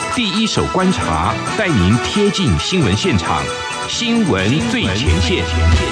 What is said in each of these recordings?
第一手观察，带您贴近新闻现场，新闻最前线。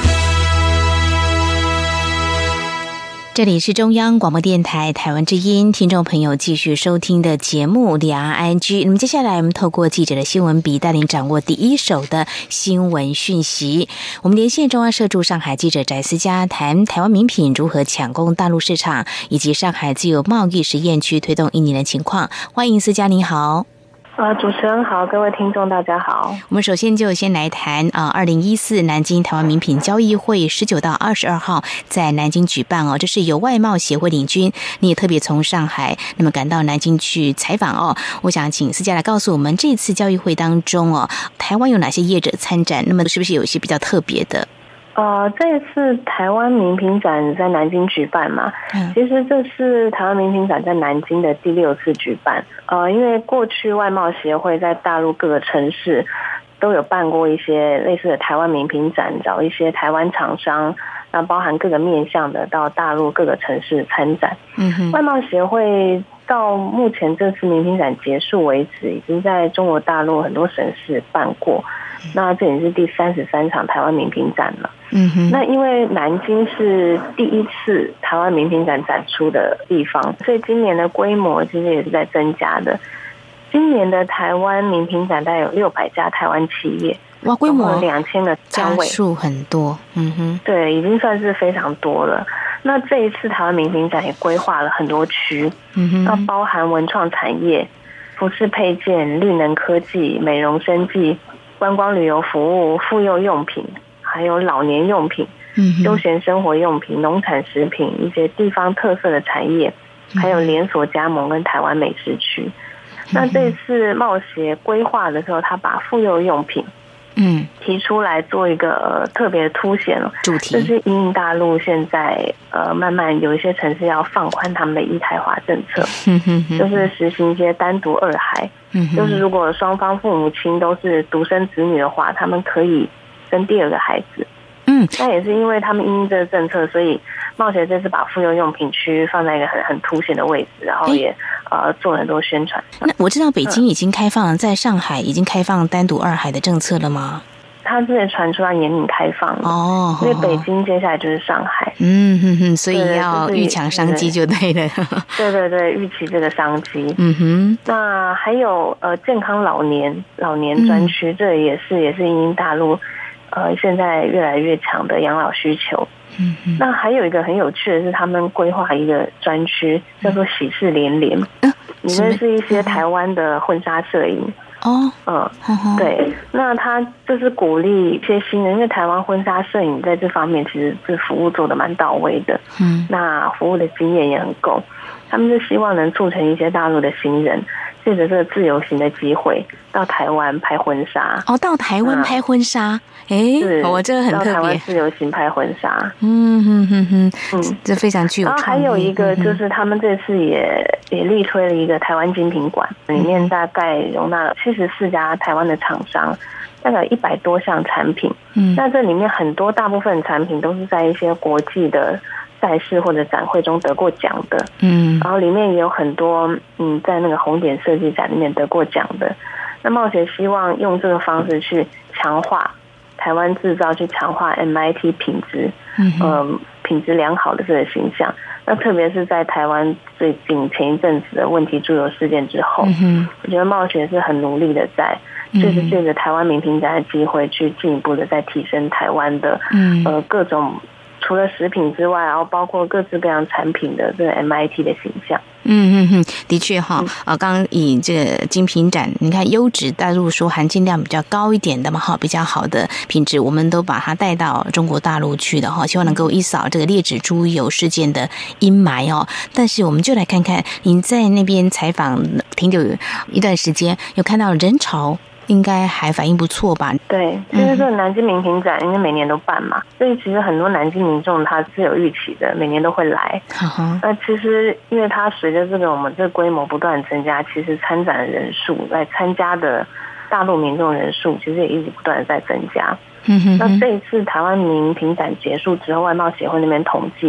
这里是中央广播电台台湾之音，听众朋友继续收听的节目两岸 ING。那么接下来我们透过记者的新闻笔，带您掌握第一手的新闻讯息。我们连线中央社驻上海记者翟思佳，谈台湾名品如何抢攻大陆市场，以及上海自由贸易实验区推动1年的情况。欢迎思佳，您好。 主持人好，各位听众大家好。 我们首先先来谈2014南京台湾名品交易会19到22号在南京举办这是由外贸协会领军，你也特别从上海那么赶到南京去采访我想请思佳来告诉我们，这次交易会当中台湾有哪些业者参展，那么是不是有一些比较特别的？ 这一次台湾名品展在南京举办嘛，其实这是台湾名品展在南京的第6次举办。因为过去外贸协会在大陆各个城市都有办过一些类似的台湾名品展，找一些台湾厂商，那包含各个面向的到大陆各个城市参展。外贸协会到目前这次名品展结束为止，已经在中国大陆很多省市办过，那这也是第33场台湾名品展了。那因为南京是第一次台湾名品展展出的地方，所以今年的规模其实也是在增加的。今年的台湾名品展大概有600家台湾企业， 哇，规模 2000个摊位， 家数很多。 对，已经算是非常多了。那这一次台湾名品展也规划了很多区，那包含文创产业、服饰配件、绿能科技、美容生技、观光旅游服务、妇幼用品，还有老年用品、休闲生活用品、农产食品，一些地方特色的产业，还有连锁加盟跟台湾美食区。那这次贸协规划的时候，他把妇幼用品提出来做一个特别的凸显主题， 就是因应大陆现在慢慢有一些城市要放宽他们的一胎化政策，就是实行一些单独二孩，就是如果双方父母亲都是独生子女的话，他们可以生第2个孩子。那也是因为他们因应这个政策，所以贸协这次把妇幼用品区放在一个很凸显的位置，然后也做了很多宣传。 那我知道北京已经开放了，在上海已经开放单独二孩的政策了吗？ 他之前传出来严令开放了因为北京接下来就是上海， 所以要预抢商机就对了。 对，预期这个商机。那还有健康老年专区，这也是因应大陆现在越来越强的养老需求。那还有一个很有趣的是，他们规划一个专区叫做喜事连连，里面是一些台湾的婚纱摄影。对，那他就是鼓励一些新人，因为台湾婚纱摄影在这方面其实是服务做得蛮到位的，那服务的经验也很够，他们就希望能促成一些大陆的新人借着这个自由行的机会到台湾拍婚纱。到台湾拍婚纱，这个很特别，到台湾自由行拍婚纱。 这非常具有创意。 然后还有一个就是他们这次也力推了一个台湾精品馆，里面大概容纳了74家台湾的厂商，大概100多项产品。那这里面大部分产品都是在一些国际的赛事或者展会中得过奖的。然后里面也有很多在那个红点设计展里面得过奖的。那贸协希望用这个方式去强化台湾制造，去强化 MIT 品质，品质良好的这个形象。那特别是在台湾最近前一阵子的问题猪油事件之后，我觉得贸协是很努力的在就是借着台湾名品展的机会，去进一步的在提升台湾的各种除了食品之外，然后包括各式各样产品的这个 MIT 的形象。 的确刚刚以这个精品展，你看优质大陆说含金量比较高一点的嘛，比较好的品质，我们都把它带到中国大陆去的希望能够一扫这个劣质猪油事件的阴霾但是我们就来看看您在那边采访停留一段时间，有看到人潮应该还反应不错吧？对， 其实这个南京名品展因为每年都办嘛，所以其实很多南京民众他是有预期的，每年都会来。那其实因为它随着我们这个规模不断增加，其实参展的人数来参加的大陆民众人数其实也一直不断的在增加。那这一次台湾名品展结束之后，外贸协会那边统计，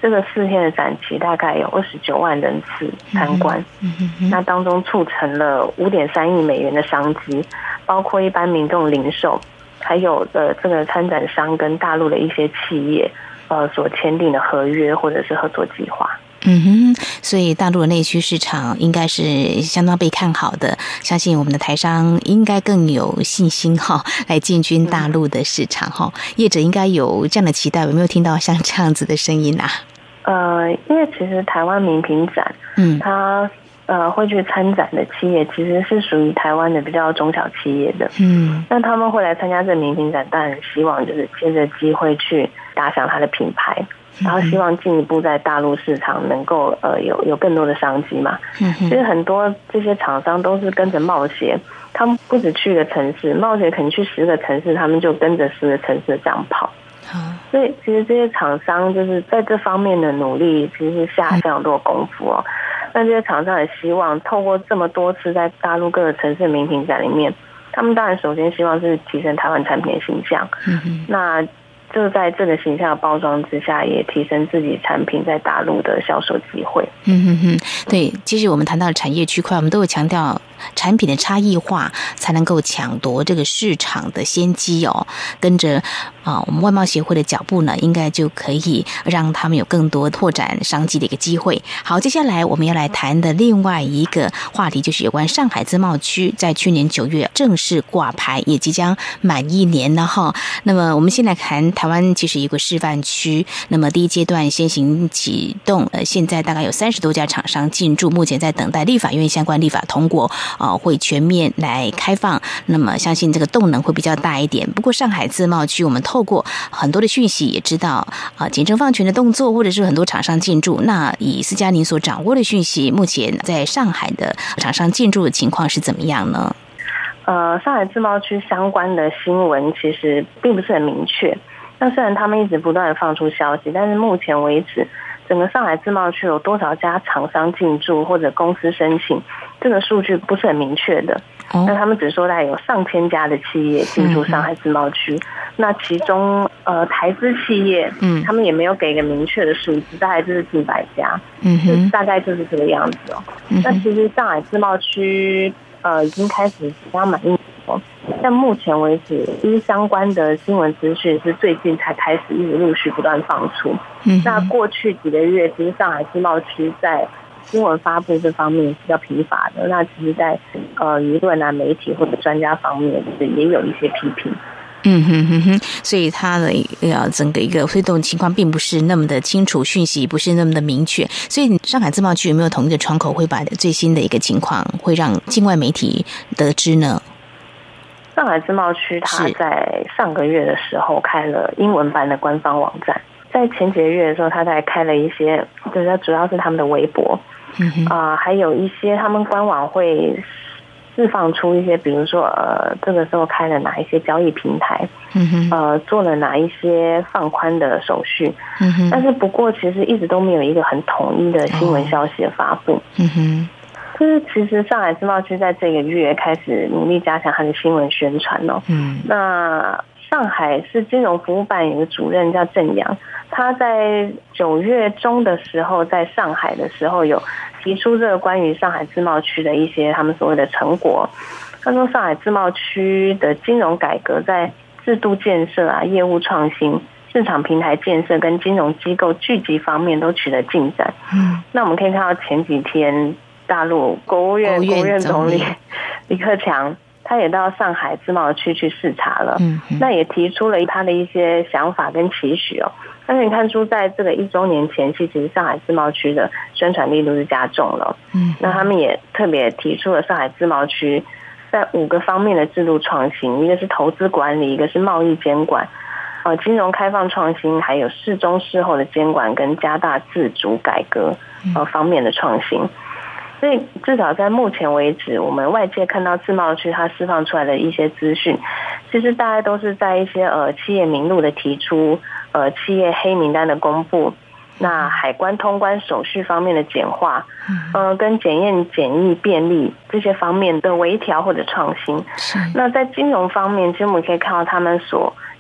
这个4天的展期大概有29万人次参观，那当中促成了5.3亿美元的商机，包括一般民众零售，还有的这个参展商跟大陆的一些企业所签订的合约或者是合作计划。 所以大陆的内需市场应该是相当被看好的，相信我们的台商应该更有信心来进军大陆的市场业者应该有这样的期待，有没有听到像这样子的声音啊？ 因为其实台湾名品展，它会去参展的企业其实是属于台湾的比较中小企业的，那他们会来参加这名品展，当然希望就是借着机会去打响它的品牌，然后希望进一步在大陆市场能够有更多的商机嘛。其实很多这些厂商都是跟着贸协，他们不止去一个城市，贸协可能去10个城市，他们就跟着10个城市这样跑。所以其实这些厂商就是在这方面的努力，其实是下非常多的功夫哦。那这些厂商也希望透过这么多次在大陆各个城市的名品展里面，他们当然首先希望是提升台湾产品的形象，那就在这个形象的包装之下，也提升自己产品在大陆的销售机会。 对，其实我们谈到产业区块，我们都会强调产品的差异化才能够抢夺这个市场的先机哦。跟着我们外贸协会的脚步呢，应该就可以让他们有更多拓展商机的一个机会。好，接下来我们要来谈的另外一个话题，就是有关上海自贸区在去年9月正式挂牌，也即将满1年了哈。那么我们先来谈台湾其实有个示范区，那么第一阶段先行启动，现在大概有30多家厂商进驻，目前在等待立法院相关立法通过，会全面来开放。那么相信这个动能会比较大一点。不过上海自贸区，我们透过很多的讯息也知道，简政放权的动作，或者是很多厂商进驻。那以思佳您所掌握的讯息，目前在上海的厂商进驻的情况是怎么样呢？ 上海自贸区相关的新闻其实并不是很明确。那虽然他们一直不断的放出消息，但是目前为止，整个上海自贸区有多少家厂商进驻或者公司申请，这个数据不是很明确的。那他们只说大概有上千家的企业进驻上海自贸区，那其中台资企业，他们也没有给一个明确的数字，大概就是近100家，大概就是这个样子哦。那其实上海自贸区已经开始即将满1年了，但目前为止，其实相关的新闻资讯是最近才开始一直陆续不断放出。那过去几个月，其实上海自贸区在新闻发布这方面是比较疲乏的。那其实在舆论啊、媒体或者专家方面，也有一些批评。 所以它的整个一个推动情况并不是那么的清楚，讯息不是那么的明确。所以上海自贸区有没有同一个窗口会把最新的一个情况会让境外媒体得知呢？ 上海自贸区它在上个月的时候开了英文版的官方网站，在前几个月的时候，它才开了一些，就是主要是他们的微博，还有一些他们官网会释放出一些，比如说这个时候开了哪一些交易平台，做了哪一些放宽的手续，但是不过其实一直都没有一个很统一的新闻消息的发布。就是其实上海自贸区在这个月开始努力加强它的新闻宣传哦。那上海市金融服务办有个主任叫郑阳，他在9月中的时候在上海的时候有提出这个关于上海自贸区的一些他们所谓的成果。他说上海自贸区的金融改革在制度建设啊、业务创新、市场平台建设跟金融机构聚集方面都取得进展。那我们可以看到前几天大陆国务院总理李克强他也到上海自贸区去视察了，那也提出了他的一些想法跟期许哦。但是你看出在这个1周年前夕，其实上海自贸区的宣传力度是加重了。那他们也特别提出了上海自贸区在5个方面的制度创新，一个是投资管理，一个是贸易监管，金融开放创新，还有事中事后的监管跟加大自主改革方面的创新。所以至少在目前为止，我们外界看到自贸区它释放出来的一些资讯，其实大概都是在一些企业名录的提出，企业黑名单的公布，那海关通关手续方面的简化，跟检验检疫便利这些方面的微调或者创新。那在金融方面，其实我们可以看到他们所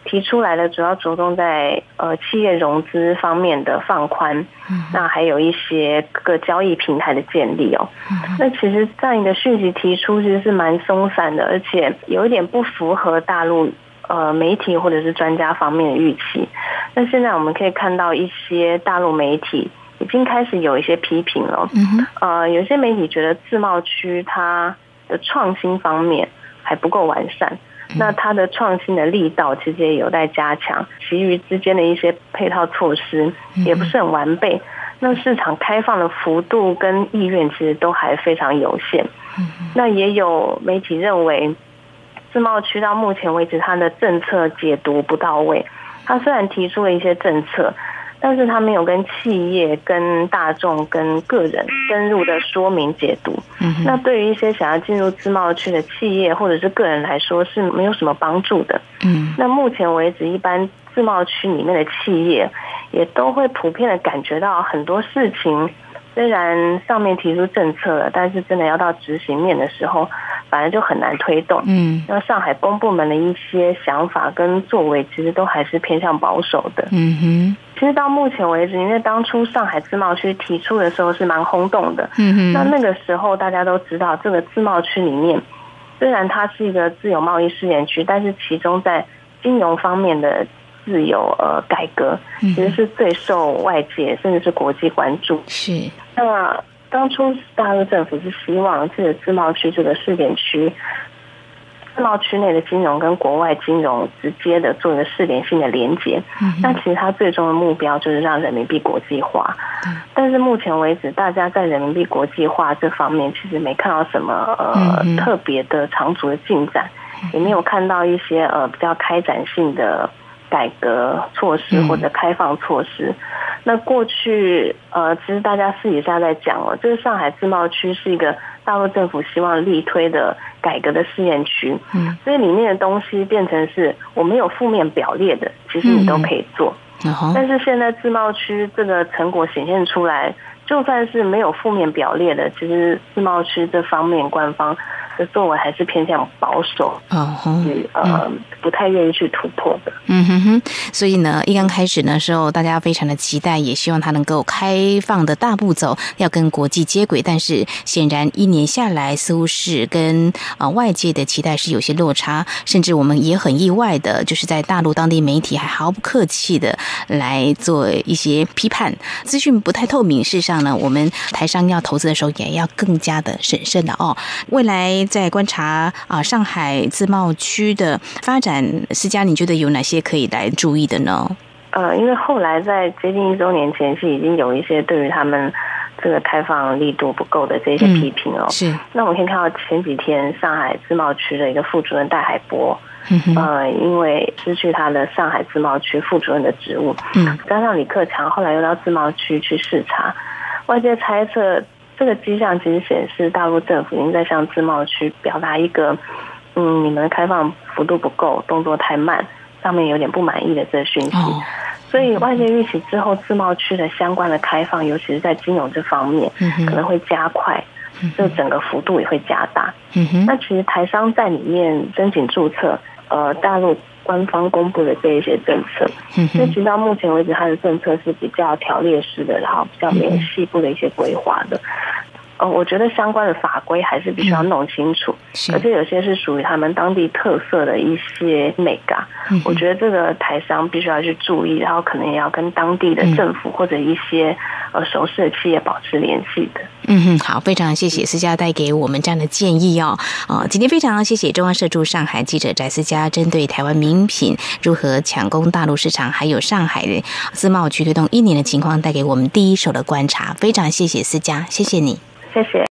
提出来的主要着重在企业融资方面的放宽，那还有一些各个交易平台的建立哦。那其实这样一个讯息提出其实是蛮松散的，而且有一点不符合大陆媒体或者是专家方面的预期。那现在我们可以看到一些大陆媒体已经开始有一些批评了。有些媒体觉得自贸区它的创新方面还不够完善，那它的创新的力道其实也有待加强，其余之间的一些配套措施也不是很完备，那市场开放的幅度跟意愿其实都还非常有限。那也有媒体认为自贸区到目前为止它的政策解读不到位，它虽然提出了一些政策，但是他没有跟企业、跟大众、跟个人深入的说明解读。那对于一些想要进入自贸区的企业或者是个人来说是没有什么帮助的。那目前为止，一般自贸区里面的企业也都会普遍的感觉到很多事情，虽然上面提出政策了，但是真的要到执行面的时候，反而就很难推动。那上海公部门的一些想法跟作为，其实都还是偏向保守的。其实到目前为止，因为当初上海自贸区提出的时候是蛮轰动的。那个时候大家都知道，这个自贸区里面，虽然它是一个自由贸易试验区，但是其中在金融方面的自由改革，其实是最受外界甚至是国际关注。 是。 那当初大陆政府是希望这个自贸区这个试点区，自贸区内的金融跟国外金融直接的做一个试点性的连结。那其实它最终的目标就是让人民币国际化。但是目前为止，大家在人民币国际化这方面其实没看到什么特别的长足的进展，也没有看到一些比较开展性的改革措施或者开放措施。那过去其实大家私底下在讲这个上海自贸区是一个大陆政府希望力推的改革的试验区。所以里面的东西变成是我没有负面表列的，其实你都可以做。但是现在自贸区这个成果显现出来，就算是没有负面表列的，其实自贸区这方面官方的作为还是偏向保守，不太愿意去突破的。 所以呢，一刚开始的时候，大家非常的期待，也希望它能够开放的大步走，要跟国际接轨。但是显然1年下来，似乎是跟外界的期待是有些落差，甚至我们也很意外的，就是在大陆当地媒体还毫不客气的来做一些批判，资讯不太透明。事实上呢，我们台商要投资的时候，也要更加的审慎的未来在观察上海自贸区的发展，思佳，你觉得有哪些可以来注意的呢？ 因为后来在接近1周年前是已经有一些对于他们这个开放力度不够的这些批评是。那我们可以看到前几天上海自贸区的一个副主任戴海波，因为失去他的上海自贸区副主任的职务，加上李克强后来又到自贸区去视察，外界猜测这个迹象其实显示大陆政府已经在向自贸区表达一个你们的开放幅度不够，动作太慢，上面有点不满意的这个讯息。所以外界预期之后自贸区的相关的开放，尤其是在金融这方面可能会加快，这整个幅度也会加大。那其实台商在里面申请注册大陆官方公布的这一些政策，所以直到目前为止它的政策是比较条列式的，然后比较没有细部的一些规划的。我觉得相关的法规还是必须要弄清楚，而且有些是属于他们当地特色的一些美感，我觉得这个台商必须要去注意，然后可能也要跟当地的政府或者一些熟识的企业保持联系的。 好，非常谢谢思佳带给我们这样的建议今天非常谢谢中央社驻上海记者翟思佳针对台湾名品如何抢攻大陆市场，还有上海的自贸区推动1年的情况，带给我们第一手的观察。非常谢谢思佳，谢谢你。 谢谢。